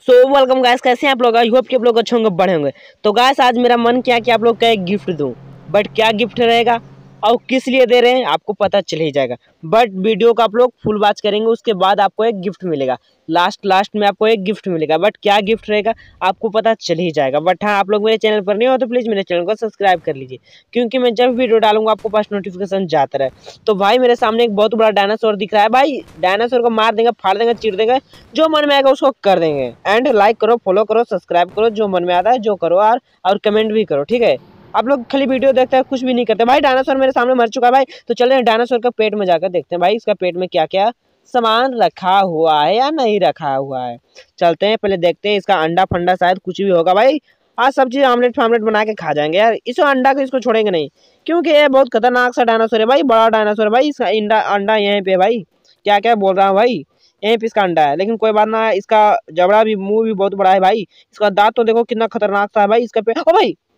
So welcome guys, कैसे हैं आप लोग। आई होप कि आप लोग अच्छे होंगे, बड़े होंगे। तो गाइस आज मेरा मन किया कि आप लोग का एक गिफ्ट दूं, बट क्या गिफ्ट रहेगा और किस लिए दे रहे हैं आपको पता चल ही जाएगा। बट वीडियो को आप लोग फुल वॉच करेंगे, उसके बाद आपको एक गिफ्ट मिलेगा। लास्ट में आपको एक गिफ्ट मिलेगा, बट क्या गिफ्ट रहेगा आपको पता चल ही जाएगा। बट हाँ, आप लोग मेरे चैनल पर नहीं हो तो प्लीज़ मेरे चैनल को सब्सक्राइब कर लीजिए, क्योंकि मैं जब वीडियो डालूंगा आपको पास नोटिफिकेशन जाता रहे। तो भाई मेरे सामने एक बहुत बड़ा डायनासोर दिख रहा है। भाई डायनासोर को मार देंगे, फाड़ देंगे, चीर देंगे, जो मन में आएगा उसको कर देंगे। एंड लाइक करो, फॉलो करो, सब्सक्राइब करो, जो मन में आता है जो करो, और कमेंट भी करो, ठीक है। आप लोग खाली वीडियो देखते हैं, कुछ भी नहीं करते। भाई डायनासोर मेरे सामने मर चुका है भाई। तो चले डायनासोर का पेट में जाकर देखते हैं भाई, इसका पेट में क्या क्या सामान रखा हुआ है या नहीं रखा हुआ है। चलते हैं, पहले देखते हैं। इसका अंडा फंडा शायद कुछ भी होगा भाई। आज सब चीज आमलेट फामलेट बना के खा जाएंगे यार। इस अंडा को इसको छोड़ेंगे नहीं, क्योंकि ये बहुत खतरनाक सा डायनासोर है भाई, बड़ा डायनासोर है भाई। इसका अंडा यहीं पे भाई, क्या क्या बोल रहा हूँ भाई, यहीं पे इसका अंडा है। लेकिन कोई बात ना, इसका जबड़ा भी, मुंह भी बहुत बड़ा है भाई। इसका दांत तो देखो कितना खतरनाक सा है भाई। इसका पेट,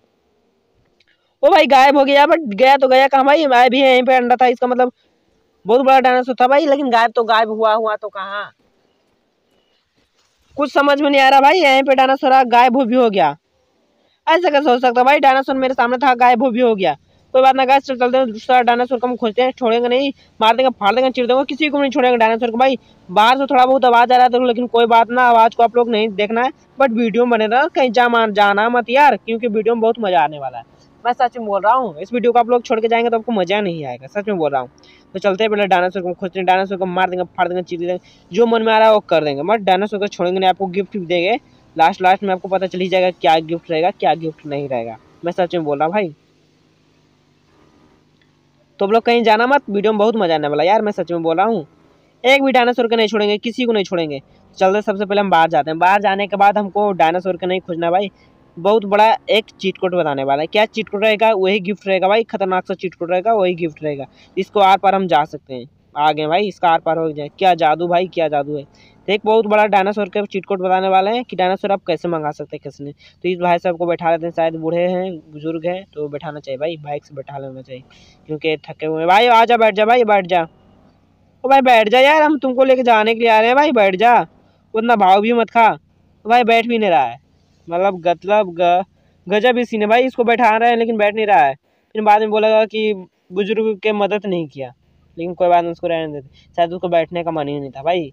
ओ भाई गायब हो गया। बट गया तो गया कहाँ भाई, मैं भी यहीं पे अंडा था इसका, मतलब बहुत बड़ा डायनासोर था भाई। लेकिन गायब तो गायब हुआ तो कहाँ, कुछ समझ में नहीं आ रहा भाई। यहीं पे डायनासोर गायब भी हो गया, ऐसा कैसे हो सकता है भाई। डायनासोर मेरे सामने था, गायब भी हो गया। कोई बात ना गाइस, चलते हैं दूसरा डायनासोर को हम खोजते हैं। छोड़ेंगे नहीं, मार देंगे, फाड़ देंगे, चिर देंगे, किसी को नहीं छोड़ेंगे डायनासोर को भाई। बाहर से थोड़ा बहुत आवाज आ रहा था, लेकिन कोई बात ना, आवाज को आप लोग नहीं देखना है, बट वीडियो में बने रहना, कहीं जाना मत यार, क्योंकि वीडियो में बहुत मजा आने वाला है। मैं सच में बोल रहा हूँ, इस वीडियो को आप लोग छोड़ के जाएंगे तो आपको मजा नहीं आएगा, सच में बोल रहा हूँ। तो चलते हैं, पहले डायनासोर को खोजते हैं। डायनासोर को मार देंगे, फाड़ देंगे, चीर देंगे, जो मन में आ रहा है वो कर देंगे। मत डायनासोर को छोड़ेंगे नहीं, आपको गिफ्ट भी देंगे। लास्ट में आपको पता चल ही जाएगा क्या गिफ्ट रहेगा, क्या गिफ्ट नहीं रहेगा। मैं सच में बोल रहा हूँ भाई। तो आप लोग कहीं जाना मत, वीडियो में बहुत मजा आने वाला यार, मैं सच में बोल रहा हूँ। एक भी डायनासोर को नहीं छोड़ेंगे, किसी को नहीं छोड़ेंगे। चलते, सबसे पहले हम बाहर जाते हैं। बाहर जाने के बाद हमको डायनासोर का नहीं खोजना भाई, बहुत बड़ा एक चीट कोड बताने वाला है। क्या चीट कोड रहेगा, वही गिफ्ट रहेगा भाई। खतरनाक सा चीट कोड रहेगा, वही गिफ्ट रहेगा। इसको आर पार हम जा सकते हैं। आ गए भाई, इसका आर पार हो जाए। क्या जादू भाई, क्या जादू है। तो एक बहुत बड़ा डायनासोर का चीट कोड बताने वाले हैं कि डायनासोर आप कैसे मंगा सकते हैं, कैसे नहीं। तो इस भाई साहब को बैठा लेते हैं, शायद बूढ़े हैं, बुजुर्ग हैं, तो बैठाना चाहिए भाई, बाइक से बैठा लेना चाहिए, क्योंकि थके हुए हैं भाई। आ जा, बैठ जा भाई, बैठ जा। ओ भाई बैठ जा यार, हम तुमको लेके जाने के लिए आ रहे हैं भाई, बैठ जा। उतना भाव भी मत खा। तो भाई बैठ भी नहीं रहा है, मतलब गजब ही सीन है भाई। इसको बैठा रहे हैं लेकिन बैठ नहीं रहा है। फिर बाद में बोलेगा कि बुजुर्ग के मदद नहीं किया, लेकिन कोई बात नहीं, उसको रहने देते। शायद उसको बैठने का मन ही नहीं था भाई।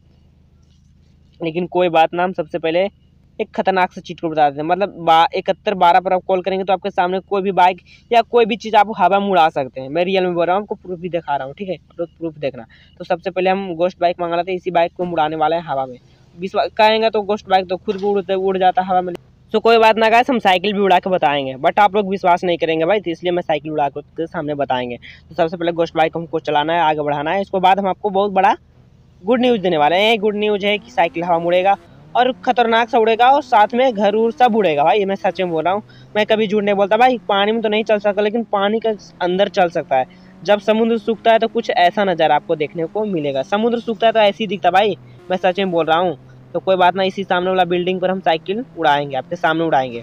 लेकिन कोई बात ना, हम सबसे पहले एक खतरनाक सा चीज को बता देते हैं। मतलब 7112 पर आप कॉल करेंगे तो आपके सामने कोई भी बाइक या कोई भी चीज़ आप हवा में उड़ा सकते हैं। मैं रियल में बोल रहा हूँ, आपको प्रूफ भी दिखा रहा हूँ, ठीक है। तो प्रूफ देखना। तो सबसे पहले हम गोश्त बाइक मंगा लेते हैं, इसी बाइक को हम उड़ाने वाले हैं हवा में। विश्वास कहेंगे तो गोश्त बाइक तो खुद भी उड़ जाता है हवा में। तो कोई बात ना गाइस, हम साइकिल भी उड़ा के बताएंगे, बट आप लोग विश्वास नहीं करेंगे भाई, तो इसलिए मैं साइकिल उड़ा के सामने बताएंगे। तो सबसे पहले गोश्त बाइक हमको चलाना है, आगे बढ़ाना है। इसके बाद हम आपको बहुत बड़ा गुड न्यूज़ देने वाले हैं। गुड न्यूज़ है कि साइकिल हवा में उड़ेगा और खतरनाक सा उड़ेगा, और साथ में घर उर सब उड़ेगा भाई। मैं सच में बोल रहा हूँ, मैं कभी झूठ नहीं बोलता भाई। पानी में तो नहीं चल सकता, लेकिन पानी के अंदर चल सकता है। जब समुद्र सूखता है तो कुछ ऐसा नज़ारा आपको देखने को मिलेगा। समुद्र सूखता है तो ऐसे ही दिखता भाई, मैं सच में बोल रहा हूँ। तो कोई बात ना, इसी सामने वाला बिल्डिंग पर हम साइकिल उड़ाएंगे, आपके सामने उड़ाएंगे।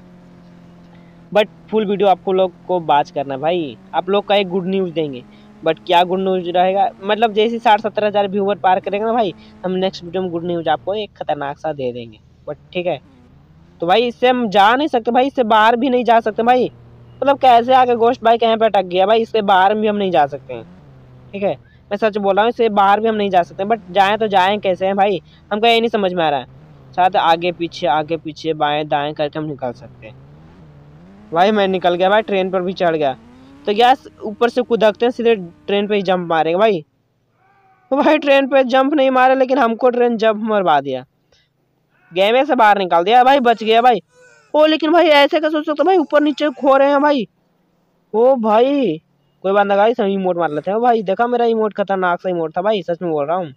बट फुल वीडियो आपको लोग को बात करना भाई, आप लोग का एक गुड न्यूज़ देंगे। बट क्या गुड न्यूज़ रहेगा, मतलब जैसे 60-70 हज़ार व्यूवर पार करेंगे ना भाई, हम नेक्स्ट वीडियो में गुड न्यूज़ आपको एक खतरनाक सा दे देंगे। बट ठीक है, तो भाई इससे हम जा नहीं सकते भाई, इससे बाहर भी नहीं जा सकते भाई। मतलब कैसे आके गोश्त बाइक यहाँ पे अटक गया भाई, इससे बाहर भी हम नहीं जा सकते हैं, ठीक है। मैं सच बोल रहा हूँ, इससे बाहर भी हम नहीं जा सकते। बट जाएँ तो जाएँ कैसे हैं भाई, हमको ये नहीं समझ में आ रहा है। शायद आगे पीछे बाएँ दाएँ करके हम निकल सकते हैं भाई। मैं निकल गया भाई, ट्रेन पर भी चढ़ गया। तो गैस ऊपर से कूदकते हैं, सीधे ट्रेन पे ही जंप मारेंगे भाई। तो भाई ट्रेन पे जंप नहीं मारे, लेकिन हमको ट्रेन जंप मरवा दिया, गेम से बाहर निकाल दिया भाई, बच गया भाई। ओ लेकिन भाई ऐसे कैसे सोच सकते भाई, ऊपर नीचे खो रहे हैं भाई। ओ भाई कोई बात ना गाइस, हम इमोट मार लेते हैं भाई। देखा मेरा इमोट, खतरनाक सा इमोट था भाई, सच में बोल रहा हूँ।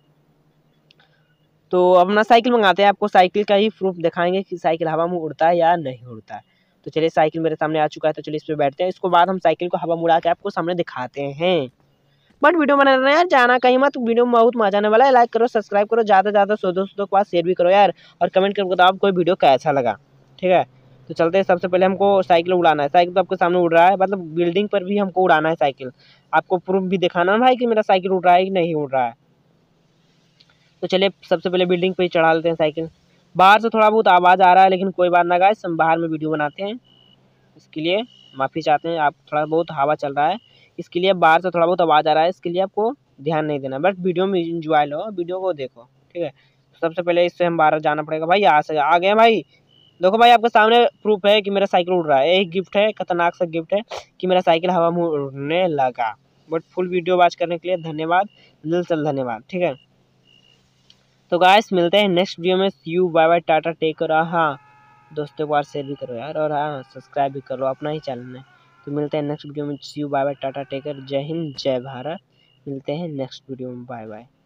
तो अपना साइकिल मंगाते हैं, आपको साइकिल का ही प्रूफ दिखाएंगे कि साइकिल हवा में उड़ता है या नहीं उड़ता है। तो चलिए, साइकिल मेरे सामने आ चुका है, तो चलिए इस पर बैठते हैं। इसके बाद हम साइकिल को हवा में उड़ा के आपको सामने दिखाते हैं। बट वीडियो बना रहे यार, जाना कहीं मत, वीडियो में बहुत मजा आने वाला है। लाइक करो, सब्सक्राइब करो, ज़्यादा से ज़्यादा दोस्तों के पास शेयर भी करो यार, और कमेंट करके बताओ आपको वीडियो कैसा लगा, ठीक है। तो चलते हैं, सबसे पहले हमको साइकिल उड़ाना है। साइकिल तो आपके सामने उड़ रहा है, मतलब बिल्डिंग पर भी हमको उड़ाना है साइकिल। आपको प्रूफ भी दिखाना है भाई कि मेरा साइकिल उड़ रहा है कि नहीं उड़ रहा है। तो चलिए सबसे पहले बिल्डिंग पे ही चढ़ा लेते हैं साइकिल। बाहर से थोड़ा बहुत आवाज़ आ रहा है, लेकिन कोई बात ना गाइस, हम बाहर में वीडियो बनाते हैं, इसके लिए माफ़ी चाहते हैं। आप थोड़ा बहुत हवा चल रहा है, इसके लिए बाहर से थोड़ा बहुत आवाज़ आ रहा है, इसके लिए आपको ध्यान नहीं देना, बस वीडियो में इंजॉय लो, वीडियो को देखो, ठीक है। सबसे पहले इससे हम बाहर जाना पड़ेगा भाई। यहाँ से आ गए भाई। देखो भाई, आपके सामने प्रूफ है कि मेरा साइकिल उड़ रहा है। एक गिफ्ट है, खतरनाक सा गिफ्ट है कि मेरा साइकिल हवा में उड़ने लगा। बट फुल वीडियो वॉच करने के लिए धन्यवाद, दिल से धन्यवाद, ठीक है। तो गाइस मिलते हैं नेक्स्ट वीडियो में। See you, bye bye, tata, take care. हाँ दोस्तों को बार शेयर भी करो यार, और हाँ सब्सक्राइब भी कर लो, अपना ही चैनल है। तो मिलते हैं नेक्स्ट वीडियो में। See you, bye bye, tata, take care, जय हिंद, जय भारत। मिलते हैं नेक्स्ट वीडियो में, बाय बाय।